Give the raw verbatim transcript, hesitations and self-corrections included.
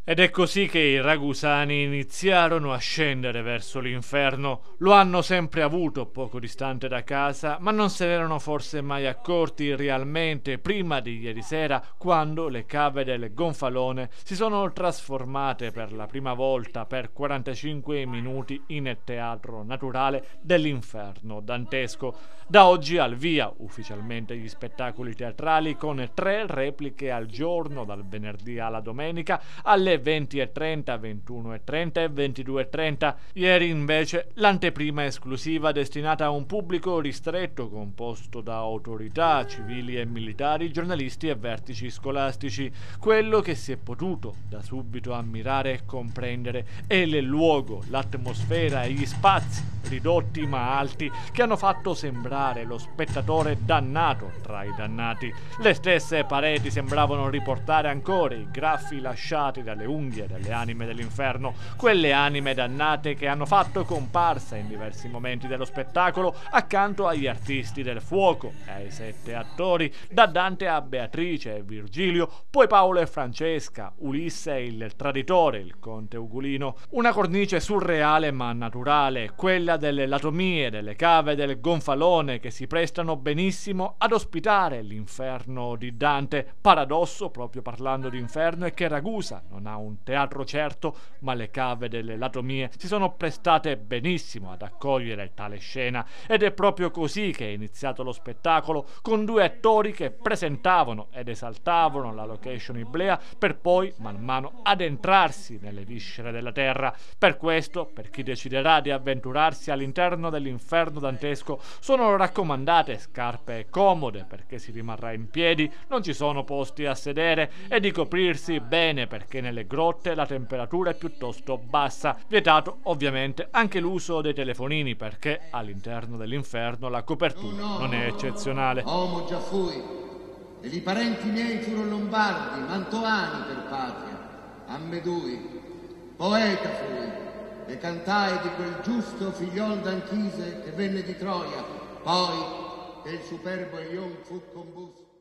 Ed è così che i ragusani iniziarono a scendere verso l'inferno. Lo hanno sempre avuto poco distante da casa, ma non se ne erano forse mai accorti realmente prima di ieri sera, quando le cave del gonfalone si sono trasformate per la prima volta per quarantacinque minuti in teatro naturale dell'inferno dantesco. Da oggi al via ufficialmente gli spettacoli teatrali con tre repliche al giorno, dal venerdì alla domenica, alle venti e trenta, ventuno e trenta e ventidue e trenta. Ieri invece l'anteprima esclusiva destinata a un pubblico ristretto composto da autorità civili e militari, giornalisti e vertici scolastici. Quello che si è potuto da subito ammirare e comprendere è il luogo, l'atmosfera e gli spazi ridotti ma alti che hanno fatto sembrare lo spettatore dannato tra i dannati. Le stesse pareti sembravano riportare ancora i graffi lasciati dalle unghie delle anime dell'inferno, quelle anime dannate che hanno fatto comparsa in diversi momenti dello spettacolo accanto agli artisti del fuoco e ai sette attori, da Dante a Beatrice e Virgilio, poi Paolo e Francesca, Ulisse e il traditore, il conte Ugolino. Una cornice surreale ma naturale, quella delle latomie, delle cave del gonfalone, che si prestano benissimo ad ospitare l'inferno di Dante. Paradosso, proprio parlando di inferno, è che Ragusa non ha un teatro certo, ma le cave delle latomie si sono prestate benissimo ad accogliere tale scena, ed è proprio così che è iniziato lo spettacolo, con due attori che presentavano ed esaltavano la location iblea, per poi man mano addentrarsi nelle viscere della terra. Per questo, per chi deciderà di avventurarsi all'interno dell'inferno dantesco, sono raccomandate scarpe comode perché si rimarrà in piedi, non ci sono posti a sedere, e di coprirsi bene perché nelle grotte la temperatura è piuttosto bassa. Vietato ovviamente anche l'uso dei telefonini, perché all'interno dell'inferno la copertura no, no, non è eccezionale. Uomo già fui, e i parenti miei furono lombardi, mantovani per patria, ammedui, poeta fui, e cantai di quel giusto figliol d'Anchise che venne di Troia, poi che il superbo Elion fu combus.